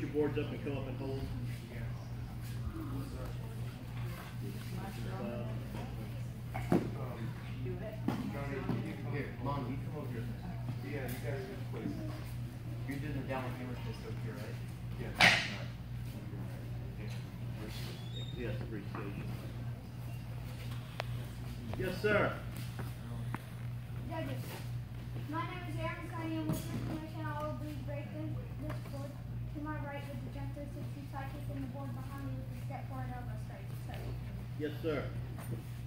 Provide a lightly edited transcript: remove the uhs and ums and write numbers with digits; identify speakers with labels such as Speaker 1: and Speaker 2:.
Speaker 1: your boards up and come up and hold.
Speaker 2: Here, Mom, you come over here. Yeah, you guys are please. You're doing the downward hammer twist over here, right? Yeah.
Speaker 1: Yes, appreciation. Yes, sir.
Speaker 3: Judges, my name is Aaron Sonny, and with this permission, I will be breaking this board to my right with the jump 360 cycles and the board behind me with the step forward elbow straight.
Speaker 1: Yes, sir.